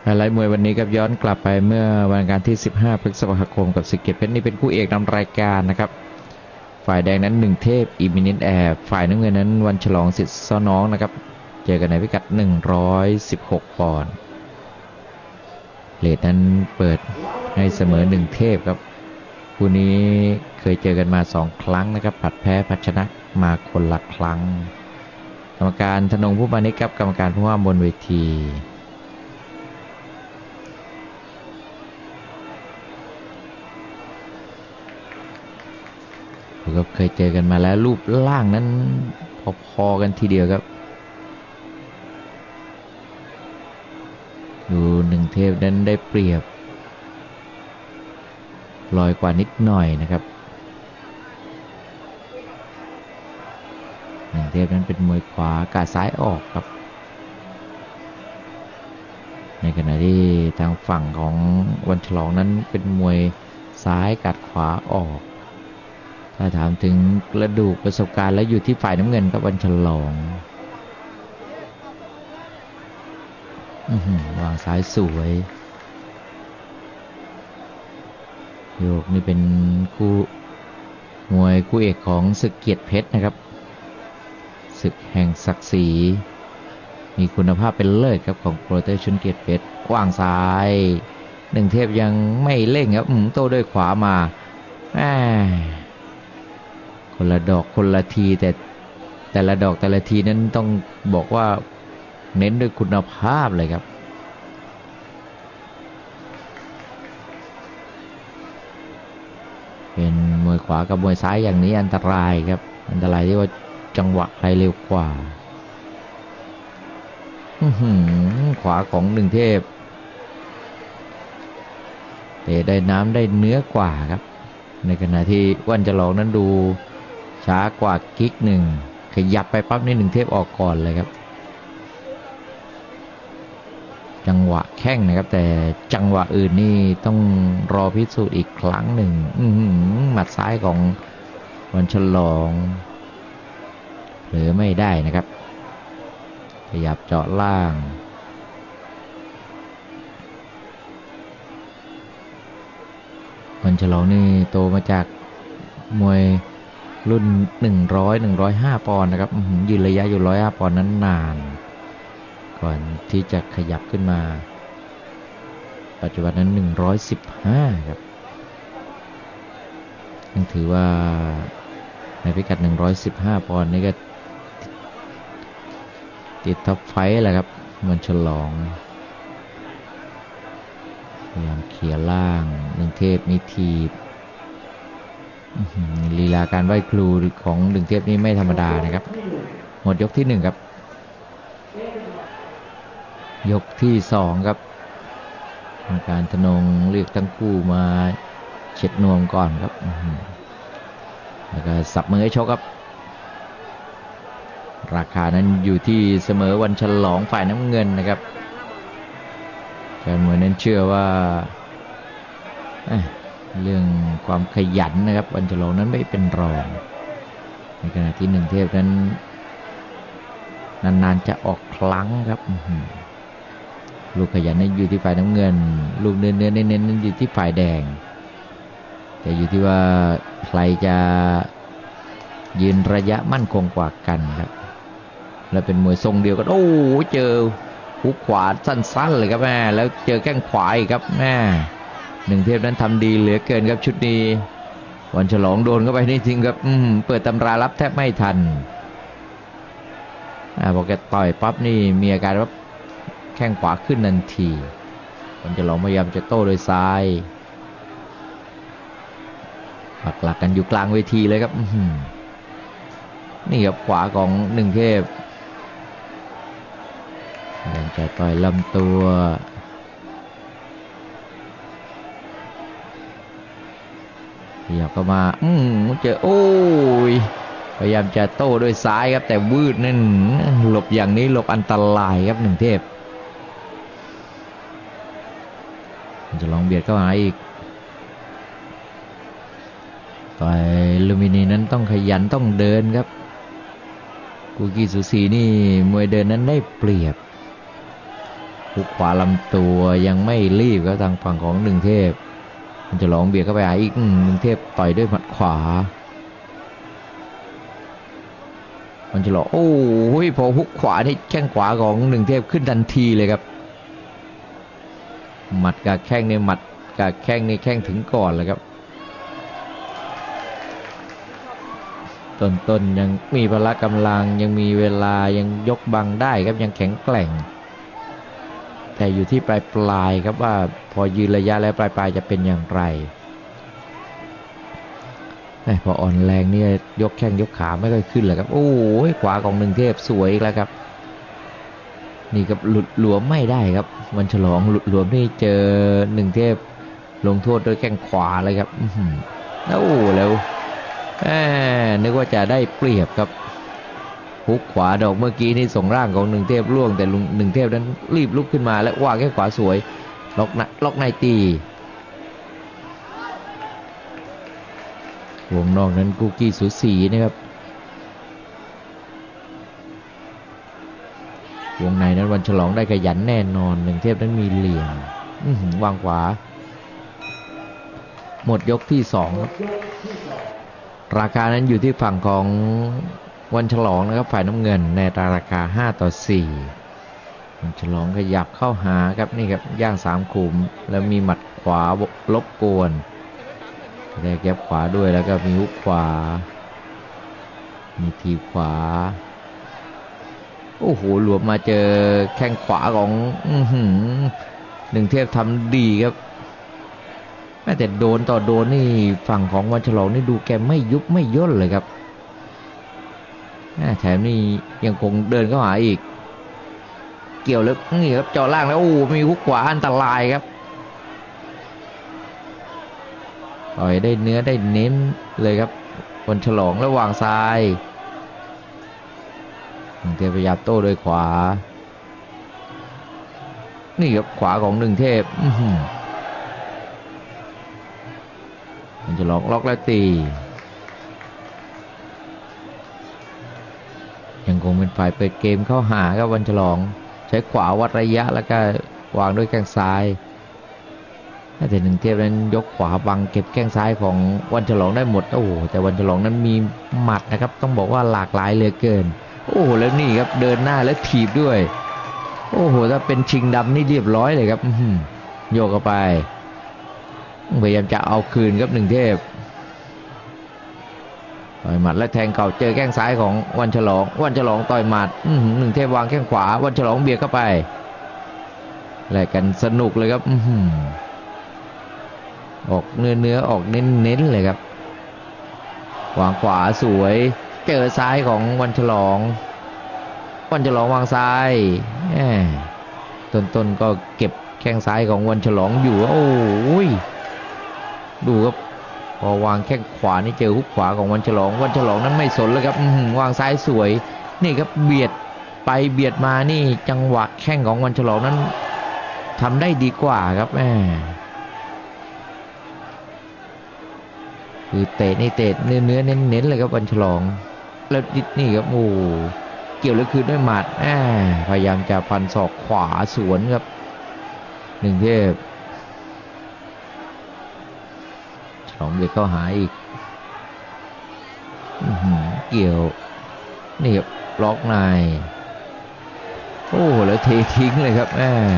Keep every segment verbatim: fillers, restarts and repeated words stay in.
ไฮไลท์มวยวันนี้ครับย้อนกลับไปเมื่อวันอังคารที่สิบห้าพฤษภาคมกับศึกเกียรติเพชรนี่เป็นคู่เอกนำรายการนะครับฝ่ายแดงนั้นหนึ่งเทพอีมินิทแอร์ฝ่ายน้ำเงินนั้นวันฉลองสิทธิ์ซ้อน้องนะครับเจอกันในพิกัดหนึ่งร้อยสิบหกปอนด์เลทนั้นเปิดให้เสมอหนึ่งเทพครับคู่นี้เคยเจอกันมาสองครั้งนะครับผัดแพ้ผัดชนะมาคนละครั้งกรรมการธนงผู้มานิกครับกรรมการผู้ว่าบนเวทีก็เคยเจอกันมาแล้วรูปร่างนั้นพอๆกันทีเดียวครับดูหนึ่งเทพนั้นได้เปรียบลอยกว่านิดหน่อยนะครับหนึ่งเทพนั้นเป็นมวยขวากาดซ้ายออกครับในขณะที่ทางฝั่งของวันฉลองนั้นเป็นมวยซ้ายกาดขวาออกถ้าถามถึงกระดูกประสบการณ์แล้วอยู่ที่ฝ่ายน้ำเงินครับวันฉลองวางซ้ายสวยโยกนี่เป็นคู่มวยคู่เอกของศึกเกียรติเพชรนะครับศึกแห่งศักดิ์ศรีมีคุณภาพเป็นเลิศครับของโปรเตชันเกียรติเพชรวางซ้ายหนึ่งเทพยังไม่เร่งครับโต้ด้วยขวามาแหมคนละดอกคนละทีแต่แต่ละดอกแต่ละทีนั้นต้องบอกว่าเน้นด้วยคุณภาพเลยครับเป็นมวยขวากับมวยซ้ายอย่างนี้อันตรายครับอันตรายที่ว่าจังหวะใครเร็วกว่าขวาของหนึ่งเทพเตะได้น้ำได้เนื้อกว่าครับในขณะที่วันฉลองนั้นดูช้ากว่ากิ๊กหนึ่งขยับไปปั๊บนี่หนึ่งเทพออกก่อนเลยครับจังหวะแข้งนะครับแต่จังหวะอื่นนี่ต้องรอพิสูจน์อีกครั้งหนึ่งหมัดซ้ายของวันฉลองเผลอไม่ได้นะครับขยับเจาะล่างวันฉลองนี่โตมาจากมวยรุ่นหนึ่งร้อย หนึ่งร้อยห้าปอนด์นะครับยืนระยะอยู่หนึ่งร้อยห้าปอนด์นั้นนานก่อนที่จะขยับขึ้นมาปัจจุบันนั้นหนึ่งร้อยสิบห้าครับยังถือว่าในพิกัดหนึ่งร้อยสิบห้าปอนด์นี่ก็ติดท็อปไฟว์แหละครับวันฉลองพยายามเขี่ยล่างหนึ่งเทพมีทีบลีลาการไหว้ครูของหนึ่งเทพนี้ไม่ธรรมดานะครับหมดยกที่หนึ่งครับยกที่สองครับการธนงเรียกทั้งคู่มาเช็ดนวมก่อนครับแล้วก็สับมือให้ชกครับราคานั้นอยู่ที่เสมอวันฉลองฝ่ายน้ำเงินนะครับแฟนมวยนั้นเชื่อว่าเรื่องความขยันนะครับวันฉลองนั้นไม่เป็นรองในขณะที่หนึ่งเทพนั้นนานๆจะออกครั้งครับลูกขยันนั้นอยู่ที่ฝ่ายน้ำเงินลูกเนื้อเนื้อเน้นๆนั้นอยู่ที่ฝ่ายแดงแต่อยู่ที่ว่าใครจะยืนระยะมั่นคงกว่ากันครับและเป็นมวยทรงเดียวกันโอ้เจอหุกขวาสั้นๆเลยครับแม่แล้วเจอแข้งขวาอีกครับแม่หนึ่งเทพนั้นทำดีเหลือเกินครับชุดนี้วันฉลองโดนเข้าไปนี่จริงครับเปิดตำรารับแทบไม่ทันพอแกต่อยปั๊บนี่มีอาการว่าแข้งขวาขึ้นทันทีวันฉลองพยายามจะโต้โดยซ้ายปักหลักกันอยู่กลางเวทีเลยครับนี่ครับขวาของหนึ่งเทพยังจะต่อยลำตัวเดี๋ยวเข้ามาอืมเจอโอ้ยพยายามจะโต้ด้วยซ้ายครับแต่วืดนั่นหลบอย่างนี้หลบอันตรายครับหนึ่งเทพจะลองเบียดเข้าหาอีกต่อยลูมินีนั้นต้องขยันต้องเดินครับกูกีสูสีนี่มวยเดินนั้นได้เปรียบหุกขวาลำตัวยังไม่รีบก็ทางฝั่งของหนึ่งเทพมันจะลองเบียดเข้าไปหาอีกหนึ่งเทพต่อยด้วยหมัดขวามันจะหลอกโอ้ยพอหุกขวานี่แข้งขวาของหนึ่งเทพขึ้นทันทีเลยครับหมัดกับแข้งในหมัดกับแข้งในแข้งถึงก่อนเลยครับต้นๆยังมีพละกำลังยังมีเวลายังยกบังได้ครับยังแข็งแกร่งแต่อยู่ที่ปลายปลายครับว่าพอยืนระยะแล้วปลายปลายจะเป็นอย่างไรพออ่อนแรงนี่ยกแข้งยกขาไม่ค่อยขึ้นเลยครับโอ้ยขวาของหนึ่งเทพสวยอีกแล้วครับนี่ครับหลุดหลวมไม่ได้ครับวันฉลองหลุดหลวมนี่เจอหนึ่งเทพลงโทษด้วยแข้งขวาเลยครับแล้วโอ้แล้วนึกว่าจะได้เปรียบครับหุกขวาดอกเมื่อกี้นี่ส่งร่างของหนึ่งเทพล่วงแต่หนึ่งเทพนั้นรีบลุกขึ้นมาและวางแข้งขวาสวยล็อกล็อกในตีวงนอกนั้นกุกกี้สูสีนะครับวงในนั้นวันฉลองได้ขยันแน่นอนหนึ่งเทพนั้นมีเหลี่ยมวางขวาหมดยกที่สองราคานั้นอยู่ที่ฝั่งของวันฉลองนะครับฝ่ายน้ำเงินในราคาห้าต่อสี่วันฉลองขยับเข้าหาครับนี่ครับย่างสามขุมแล้วมีหมัดขวาลบกวนได้แก็บขวาด้วยแล้วก็มีฮุกขวามีทีขวาโอ้โหหลวมมาเจอแข้งขวาของหนึ่งเทพทำดีครับแต่โดนต่อโดนนี่ฝั่งของวันฉลองนี่ดูแกไม่ยุบไม่ย่นเลยครับแถมนี่ยังคงเดินเข้าหาอีกเกี่ยวแล้วนี่ครับเจาะล่างแล้วโอ้มีฮุกขวาอันตรายครับต่อยได้เนื้อได้เน้นเลยครับวันฉลองแล้ววางซ้ายหนึ่งเทพพยายามโต้ด้วยขวานี่ครับขวาของหนึ่งเทพวันฉลองล็อกแล้วตียังคงเป็นฝ่ายเปิดเกมเข้าหาครับวันฉลองใช้ขวาวัดระยะแล้วก็วางด้วยแข้งซ้ายแต่หนึ่งเทพนั้นยกขวาบังเก็บแข้งซ้ายของวันฉลองได้หมดโอ้แต่วันฉลองนั้นมีหมัดนะครับต้องบอกว่าหลากหลายเหลือเกินโอ้แล้วนี่ครับเดินหน้าและถีบด้วยโอ้โหถ้าเป็นชิงดำนี่เรียบร้อยเลยครับโยกเข้าไปพยายามจะเอาคืนครับหนึ่งเทพต่อยหมัดและแทงเข่าเจอแข้งซ้ายของวันฉลองวันฉลองต่อยหมัดหนึ่งเทพวางแข้งขวาวันฉลองเบียดเข้าไปแลกกันสนุกเลยครับออกเนื้อเนื้อออกเน้นเน้นเลยครับวางขวาสวยเจอซ้ายของวันฉลองวันฉลองวางซ้ายต้นๆก็เก็บแข้งซ้ายของวันฉลองอยู่โอ้ยดูครับพอวางแข้งขวานี่เจอฮุกขวาของวันฉลองวันฉลองนั้นไม่สนเลยครับวางซ้ายสวยนี่ครับเบียดไปเบียดมานี่จังหวะแข้งของวันฉลองนั้นทำได้ดีกว่าครับแม่คือเตะนี่เตะเนื้อเนื้อเน้นเน้นเลยครับวันฉลองแล้วนี่ครับโอ้เกี่ยวแล้วคืนด้วยหมัดพยายามจะฟันศอกขวาสวนครับหนึ่งเทพฉลองเบียดเข้าหาอีกเกี่ยวนี่ครับล็อกในโอ้แล้วเททิ้งเลยครับ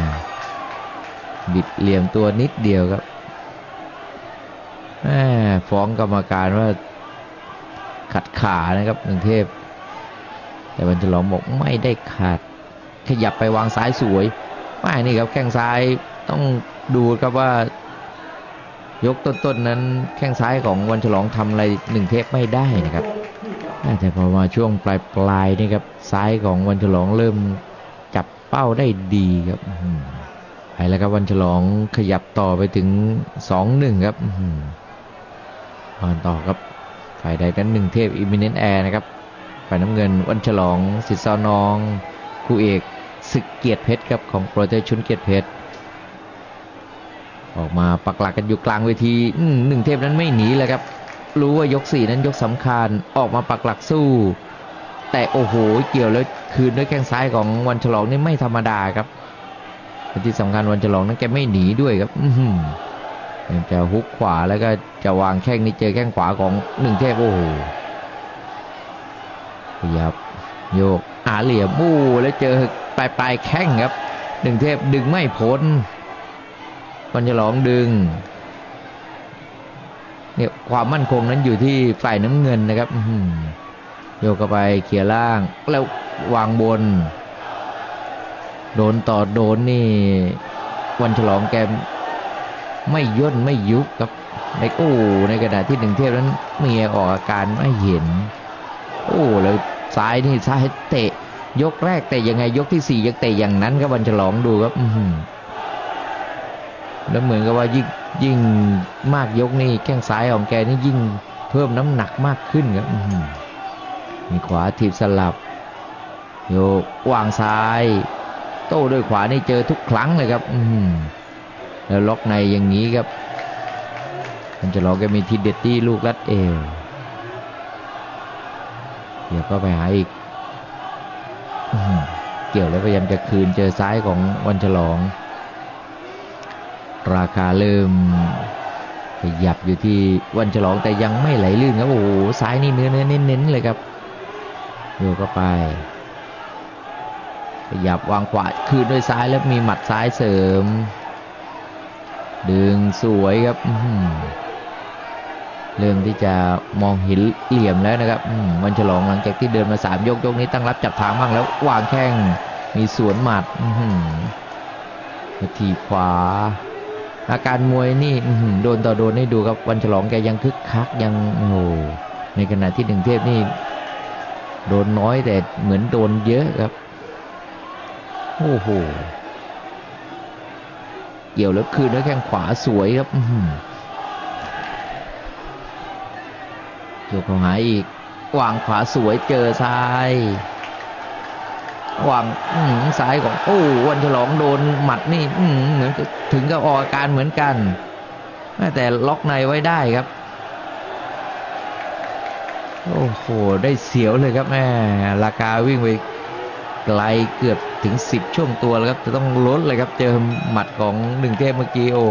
บิดเหลี่ยมตัวนิดเดียวครับฟ้องกรรมการว่าขัดขานะครับหนึ่งเทพแต่วันฉลองบอกไม่ได้ขาดขยับไปวางซ้ายสวยไม่นี่ครับแข้งซ้ายต้องดูครับว่ายกต้นๆนั้นแข้งซ้ายของวันฉลองทำอะไรหนึ่งเทพไม่ได้นะครับแต่พอมาช่วงปลายปลายนี่ครับซ้ายของวันฉลองเริ่มจับเป้าได้ดีครับไปแล้วครับวันฉลองขยับต่อไปถึง สองหนึ่ง ครับผ่านต่อครับฝ่ายใดนั้นหนึ่งเทพอิมิเนนต์แอร์นะครับฝ่ายน้ำเงินวันฉลองสิทธิ์ซอน้องคู่เอกศึกเกียรติเพชรครับของโปรเจกต์ชุนเกียรติเพชรออกมาปักหลักกันอยู่กลางเวทีหนึ่งเทพนั้นไม่หนีเลยครับรู้ว่ายกสี่นั้นยกสำคัญออกมาปักหลักสู้แต่โอ้โหเกี่ยวแล้วคืนด้วยแข้งซ้ายของวันฉลองนี่ไม่ธรรมดาครับที่สำคัญวันฉลองนั้นแกไม่หนีด้วยครับจะฮุกขวาแล้วก็จะวางแข้งนี่เจอแข้งขวาของหนึ่งเทพโอ้โหขยับโยกอาเหลี่ยมอู้แล้วเจอปลายปลายแข้งครับหนึ่งเทพดึงไม่พ้นวันฉลองดึงเนี่ยความมั่นคงนั้นอยู่ที่ฝ่ายน้ำเงินนะครับโยกเข้าไปเขี่ยล่างแล้ววางบนโดนต่อโดนนี่วันฉลองแกไม่ย่นไม่ยุบครับในโอ้ในขณะที่หนึ่งเทพนั้นมีออกอาการไม่เห็นโอ้แล้วซ้ายนี่ซ้ายเตะยกแรกเตะยังไงยกที่สี่ยังเตะอย่างนั้นครับวันฉลองดูครับแล้วเหมือนกับว่ายิ่งยิ่งมากยกนี่แข้งซ้ายของแกนี่ยิ่งเพิ่มน้ำหนักมากขึ้นครับมีขวาถีบสลับโยกวางซ้ายโต้ด้วยขวานี่เจอทุกครั้งเลยครับแล้วล็อกในอย่างนี้ครับมันจะล็อกแกมีทีเด็ดที่ลูกรัดเอวเดี๋ยวก็ไปหาอีกเกี่ยวแล้วพยายามจะคืนเจอซ้ายของวันฉลองราคาเริ่มขยับอยู่ที่วันฉลองแต่ยังไม่ไหลลื่นครับโอ้โหซ้ายนี่เนื้อเนื้อเน้นๆเลยครับโยกเข้าไปขยับวางขวาคืนด้วยซ้ายแล้วมีหมัดซ้ายเสริมดึงสวยครับเริ่มที่จะมองเห็นเหลี่ยมแล้วนะครับวันฉลองหลังจากที่เดินมาสามยกยกนี้ตั้งรับจับทางบ้างแล้ววางแข้งมีสวนหมัดทีขวาอาการมวยนี่โดนต่อโดนให้ดูครับวันฉลองแกยังคึกคักยังโอ้ในขณะที่หนึ่งเทพนี่โดนน้อยแต่เหมือนโดนเยอะครับโอ้โหเกี่ยวแล้วคืนด้วยแข้งขวาสวยครับโยกเข้าหาอีกวางขวาสวยเจอซ้ายวางซ้ายของโอ้วันฉลองโดนหมัดนี่เหมือนถึงกับออกอาการเหมือนกันแต่ล็อกในไว้ได้ครับโอ้โหได้เสียวเลยครับแม่ราคาวิ่งไปไกลเกือบถึงสิบช่วงตัวแล้วครับจะต้องลดเลยครับเจอหมัดของหนึ่งเทพเมื่อกี้โอ้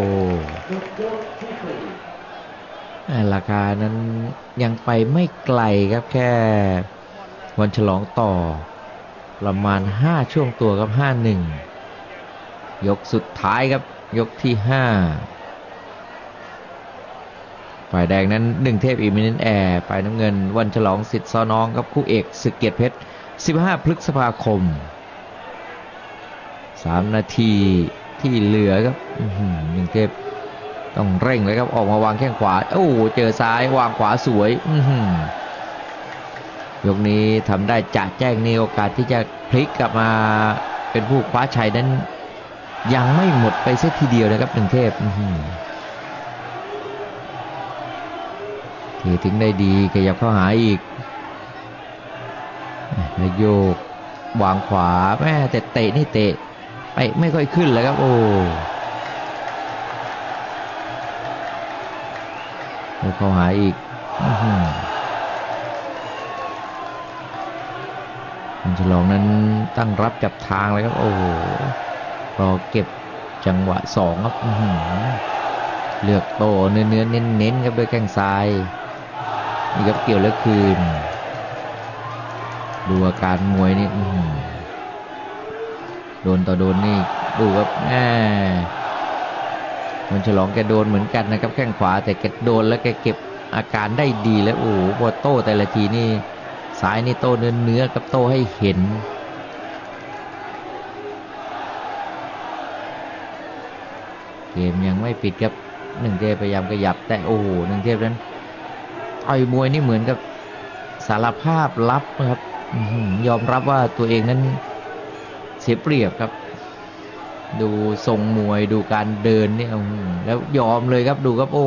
ราคานั้นยังไปไม่ไกลครับแค่วันฉลองต่อประมาณห้าช่วงตัวครับห้าหนึ่งยกสุดท้ายครับยกที่ห้าฝ่ายแดงนั้นหนึ่งเทพอิมินินแอร์ฝ่ายน้ำเงินวันฉลองสิทธิ์ซ้อน้องครับคู่เอกศึกเกียรติเพชรสิบห้าพฤษภาคมสามนาทีที่เหลือครับหนึ่งเทพต้องเร่งเลยครับออกมาวางแข้งขวาโอ้เจอซ้ายวางขวาสวยยกนี้ทำได้จะแจ้งในโอกาสที่จะพลิกกลับมาเป็นผู้คว้าชัยนั้นยังไม่หมดไปเสียทีเดียวนะครับหนึ่งเทพถือถึงได้ดีขยับเข้าหาอีกแล้วโยกวางขวาแม่แต่เตะนี่เตะไปไม่ค่อยขึ้นเลยครับโอ้แล้วเข้าหาอีกวันฉลองนั้นตั้งรับจับทางเลยครับโอ้รอเก็บจังหวะสองครับเลือกโตเนื้อเนื้อเน้นเน้นครับด้วยแข้งซ้ายนี่ครับเกี่ยวแล้วคืนดูอาการมวยนี่โดนต่อโดนนี่ดูครับแหมวันฉลองแกโดนเหมือนกันนะครับแข้งขวาแต่แกโดนแล้วแกเก็บอาการได้ดีแล้วโอ้โหพอโต้แต่ละทีนี่ซ้ายนี่โต้เนื้อเนื้อกับโต้ให้เห็นเกมยังไม่ปิดครับหนึ่งเทพพยายามขยับแต่โอ้โหหนึ่งเทพนั้นต่อยมวยนี่เหมือนกับสารภาพลับครับยอมรับว่าตัวเองนั้นเสียเปรียบครับดูทรงมวยดูการเดินนี่แล้วยอมเลยครับดูครับโอ้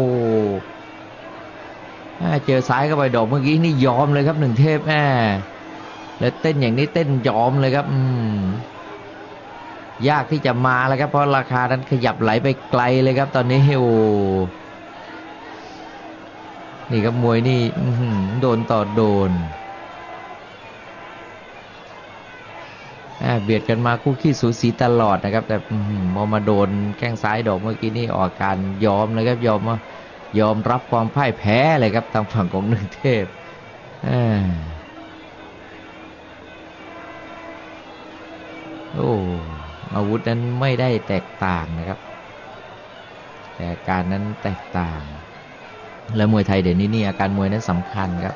เจอซ้ายเข้าไปดอกเมื่อกี้นี่ยอมเลยครับหนึ่งเทพแม่แล้วเต้นอย่างนี้เต้นยอมเลยครับยากที่จะมาแล้วครับเพราะราคานั้นขยับไหลไปไกลเลยครับตอนนี้โอ้นี่ครับมวยนี่โดนต่อโดนอ่าเบียดกันมาคู่ขี้สูสีตลอดนะครับแต่อื้อหือพอมาโดนแข้งซ้ายดอกเมื่อกี้นี่ออกอาการยอมเลยครับยอมว่ายอมรับความพ่ายแพ้เลยครับทางฝั่งของหนึ่งเทพอ่าโอ้อาวุธนั้นไม่ได้แตกต่างนะครับแต่อาการนั้นแตกต่างและมวยไทยเดี๋ยวนี้นี่อาการมวยนั้นสำคัญครับ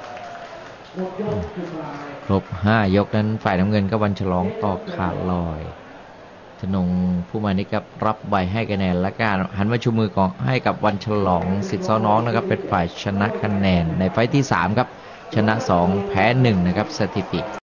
ครบห้ายกนั้นฝ่ายน้ำเงินก็วันฉลองต่อขาดลอยธนงผู้มานิกับรับใบให้คะแนนและการหันมาชูมือของให้กับวันฉลองสิทธิ์ซ้อน้องนะครับเป็นฝ่ายชนะคะแนนในไฟท์ที่สามครับชนะสองแพ้หนึ่งนะครับสถิติ